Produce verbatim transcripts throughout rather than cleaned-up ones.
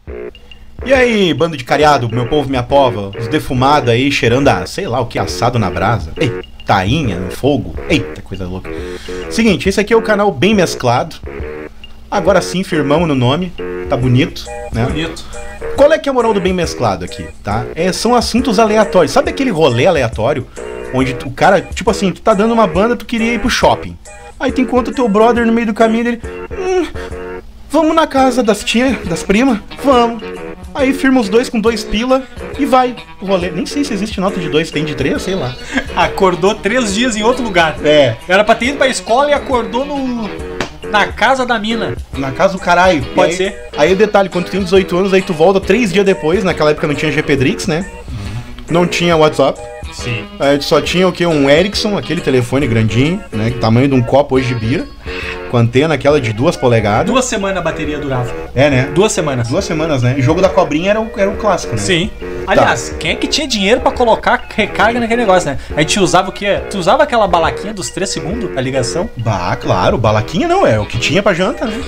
E aí, bando de cariado, meu povo, minha pova, os defumados aí cheirando a, sei lá o que, assado na brasa. Ei, tainha no fogo. Eita, coisa louca. Seguinte, esse aqui é o canal Bem Mesclado. Agora sim, firmamos no nome. Tá bonito, né? Bonito. Qual é que é a moral do Bem Mesclado aqui, tá? É, são assuntos aleatórios. Sabe aquele rolê aleatório? Onde tu, o cara, tipo assim, tu tá dando uma banda, tu queria ir pro shopping. Aí tu encontra o teu brother no meio do caminho dele. Hum, vamos na casa das tia, das primas? Vamos. Aí firma os dois com dois pila e vai o rolê. Nem sei se existe nota de dois, tem de três, sei lá. Acordou três dias em outro lugar. É. Era pra ter ido pra escola e acordou no... na casa da mina. Na casa do caralho. Pode aí, ser. Aí o detalhe, quando tu tem dezoito anos, aí tu volta três dias depois. Naquela época não tinha G P Drix, né? Uhum. Não tinha WhatsApp. Sim. Aí tu só tinha o quê? Um Ericsson, aquele telefone grandinho, né? Tamanho de um copo hoje de bira. Com antena aquela de duas polegadas. Duas semanas a bateria durava. É, né? Duas semanas. Duas semanas, né? E o jogo da cobrinha era o, era o clássico, né? Sim. Aliás, tá. Quem é que tinha dinheiro pra colocar recarga naquele negócio, né? A gente usava o quê? Tu usava aquela balaquinha dos três segundos, a ligação? Bah, claro. Balaquinha não, é o que tinha pra janta, né?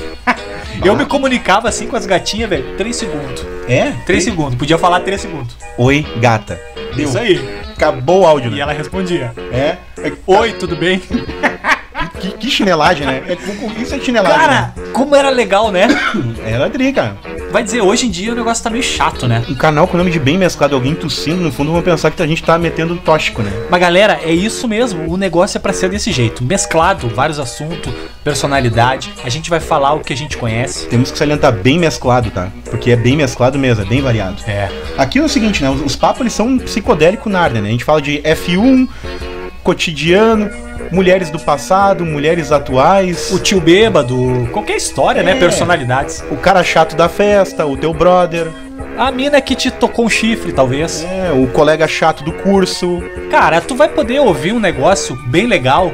Eu me comunicava assim com as gatinhas, velho. três segundos. É? três segundos. Podia falar três segundos. Oi, gata. Deu. Isso aí. Acabou o áudio, né? E ela respondia. É? é Oi, tudo bem? Que, que chinelagem, né? É, isso é chinelagem. Cara, né? Como era legal, né? Era tri, cara. Vai dizer, hoje em dia o negócio tá meio chato, né? Um canal com o nome de Bem Mesclado, alguém tossindo, no fundo vão pensar que a gente tá metendo tóxico, né? Mas galera, é isso mesmo. O negócio é pra ser desse jeito. Mesclado, vários assuntos, personalidade. A gente vai falar o que a gente conhece. Temos que salientar bem mesclado, tá? Porque é bem mesclado mesmo, é bem variado. É. Aqui é o seguinte, né? Os, os papos, eles são psicodélico Narnia, né? A gente fala de F um, cotidiano, mulheres do passado, mulheres atuais. O tio bêbado, qualquer história, é. né? Personalidades. O cara chato da festa, o teu brother. A mina que te tocou um chifre, talvez. É, o colega chato do curso. Cara, tu vai poder ouvir um negócio bem legal.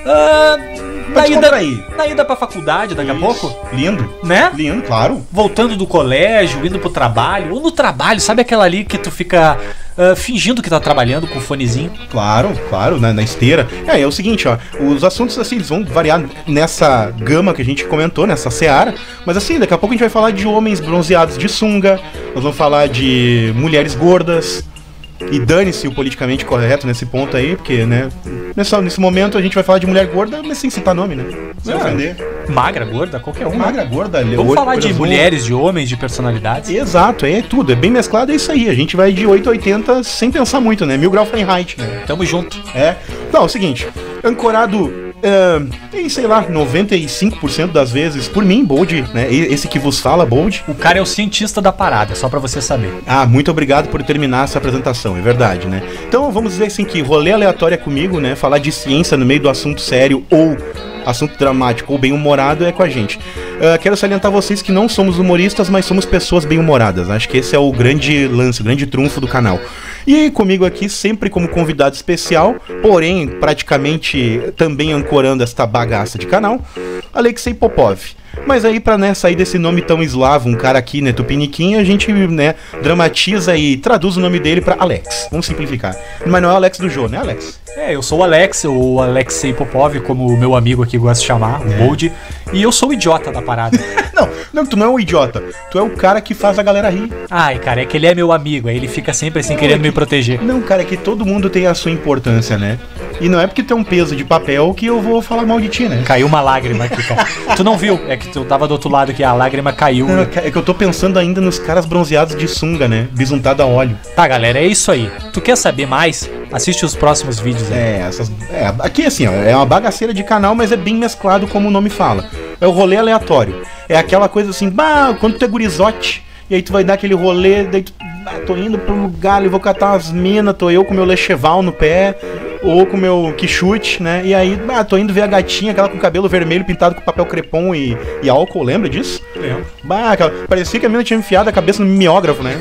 Uh, na, ida, na ida pra faculdade daqui Isso. a pouco. Lindo. Né? Lindo, claro. Voltando do colégio, indo pro trabalho. Ou no trabalho, sabe aquela ali que tu fica uh, fingindo que tá trabalhando com o fonezinho? Claro, claro, na, na esteira. É, é o seguinte, ó. Os assuntos, assim, eles vão variar nessa gama que a gente comentou, nessa seara. Mas assim, daqui a pouco a gente vai falar de homens bronzeados de sunga. Nós vamos falar de mulheres gordas. E dane-se o politicamente correto nesse ponto aí, porque, né, nesse, nesse momento a gente vai falar de mulher gorda, mas sem citar nome, né? Sem é, ofender. Magra, gorda, qualquer um. Magra, gorda. Vamos falar de mulheres, de homens, de personalidades. Exato, é tudo, é bem mesclado, é isso aí. A gente vai de oito a oitenta sem pensar muito, né? Mil grau Fahrenheit, né? Tamo junto. É. Não, é o seguinte, ancorado... Uh, tem, sei lá, noventa e cinco por cento das vezes por mim, Bold, né? Esse que vos fala, Bold. O cara é o cientista da parada, só pra você saber. Ah, muito obrigado por terminar essa apresentação, é verdade, né? Então vamos dizer assim que rolê aleatório é comigo, né? Falar de ciência no meio do assunto sério ou assunto dramático ou bem-humorado é com a gente. Uh, quero salientar vocês que não somos humoristas, mas somos pessoas bem-humoradas. Acho que esse é o grande lance, o grande trunfo do canal. E comigo aqui, sempre como convidado especial, porém praticamente também ancorando esta bagaça de canal, Alexei Popov. Mas aí, pra, né, sair desse nome tão eslavo, um cara aqui, né, tupiniquim, a gente, né, dramatiza e traduz o nome dele pra Alex. Vamos simplificar. Mas não é Alex do Jô, né, Alex? É, eu sou o Alex, o Alexei Popov, como o meu amigo aqui gosta de chamar, o é. Bold. E eu sou o idiota da parada. não, não, tu não é um idiota. Tu é o cara que faz a galera rir. Ai, cara, é que ele é meu amigo, aí ele fica sempre assim, não, querendo é que, me proteger. Não, cara, é que todo mundo tem a sua importância, né? E não é porque tu é um peso de papel que eu vou falar mal de ti, né? Caiu uma lágrima aqui, cara. Tu não viu? É que tu tava do outro lado aqui, a lágrima caiu. Não, é que eu tô pensando ainda nos caras bronzeados de sunga, né? Bisuntado a óleo. Tá, galera, é isso aí. Tu quer saber mais? Assiste os próximos vídeos aí. É, essas, é, aqui assim, ó, é uma bagaceira de canal, mas é bem mesclado como o nome fala. É o rolê aleatório. É aquela coisa assim, bah, quando tu é gurizote, e aí tu vai dar aquele rolê, daí tu, ah, tô indo pro lugar, e vou catar umas minas, tô eu com meu lecheval no pé, ou com meu quichute, né? E aí, ah, tô indo ver a gatinha, aquela com cabelo vermelho pintado com papel crepom e, e álcool, lembra disso? Lembro. Bah, aquela, parecia que a mina tinha enfiado a cabeça no mimeógrafo, né?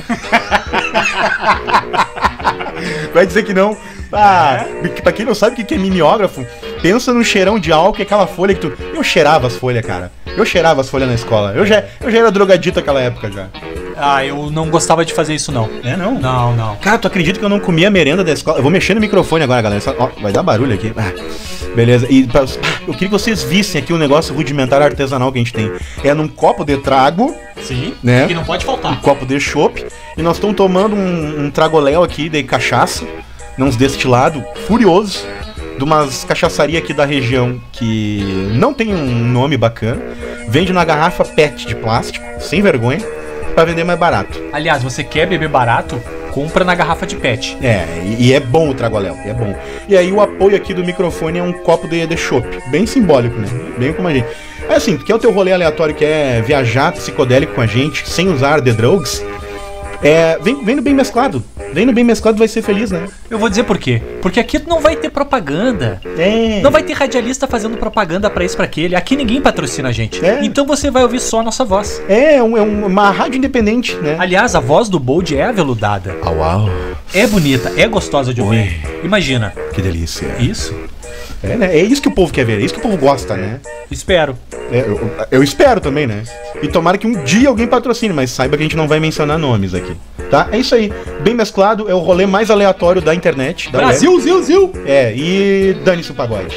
Vai dizer que não. Ah, é? Pra quem não sabe o que é mimeógrafo, Pensa num cheirão de álcool e aquela folha que tu... Eu cheirava as folhas, cara. Eu cheirava as folhas na escola. Eu já, eu já era drogadito naquela época, já. Ah, eu não gostava de fazer isso, não. É, não? Não, não. Cara, tu acredita que eu não comia merenda da escola? Eu vou mexer no microfone agora, galera. Só, ó, vai dar barulho aqui. Ah, beleza. E pra, eu queria que vocês vissem aqui um negócio rudimentar artesanal que a gente tem. É num copo de trago. Sim, né? que não pode faltar. Um copo de chopp. E nós estamos tomando um, um tragoléu aqui de cachaça. Uns destilados furiosos. De umas cachaçarias aqui da região que não tem um nome bacana. Vende na garrafa P E T de plástico, sem vergonha, pra vender mais barato. Aliás, você quer beber barato? Compra na garrafa de P E T. É, e, e é bom o tragoléu, é bom. E aí o apoio aqui do microfone é um copo de, de chopp, bem simbólico, né? Bem como a gente. É assim, quer o teu rolê aleatório, quer viajar psicodélico com a gente, sem usar the drugs, é, vem, vem no bem mesclado. Vem no bem mesclado, vai ser feliz, né? Eu vou dizer por quê. Porque aqui não vai ter propaganda. É. Não vai ter radialista fazendo propaganda pra isso, pra aquele. Aqui ninguém patrocina a gente. É. Então você vai ouvir só a nossa voz. É, um, é um, uma rádio independente, né? Aliás, a voz do Bold é aveludada. Au, au. É bonita, é gostosa de ouvir. Imagina. Que delícia. Isso. É, né? É isso que o povo quer ver, é isso que o povo gosta, né? Espero. É, eu, eu espero também, né? E tomara que um dia alguém patrocine, mas saiba que a gente não vai mencionar nomes aqui. Tá? É isso aí. Bem mesclado, é o rolê mais aleatório da internet. Da Brasil, web. zil, zil. É, e dane-se o pagode.